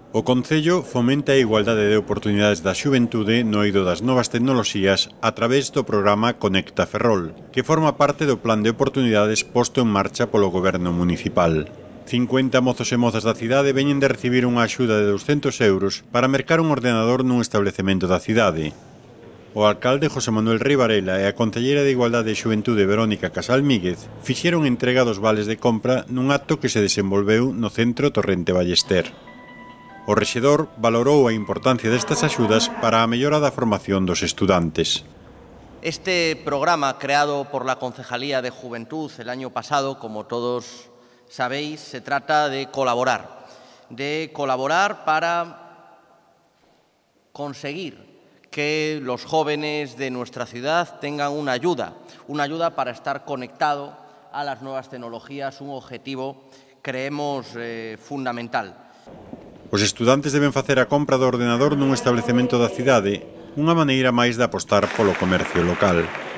O Concello fomenta a igualdade de oportunidades da xuventude no eido das novas tecnoloxías a través do programa Conecta Ferrol, que forma parte do plan de oportunidades posto en marcha polo Goberno municipal. 50 mozos e mozas da cidade veñen de recibir unha axuda de 200 euros para mercar un ordenador nun establecemento da cidade. O alcalde José Manuel Rei Varela e a concelleira de Igualdade e Xuventude Verónica Casal Míguez fixeron entrega dos vales de compra nun acto que se desenvolveu no centro Torrente Ballester. O rexedor valorou a importancia destas axudas para a mellora da formación dos estudantes. Este programa, creado por la Concejalía de Juventud el año pasado, como todos sabéis, se trata de colaborar para conseguir que los jóvenes de nuestra ciudad tengan una ayuda para estar conectado a las nuevas tecnologías, un objetivo, creemos, fundamental. Os estudantes deben facer a compra do ordenador nun establecemento da cidade, unha maneira máis de apostar polo comercio local.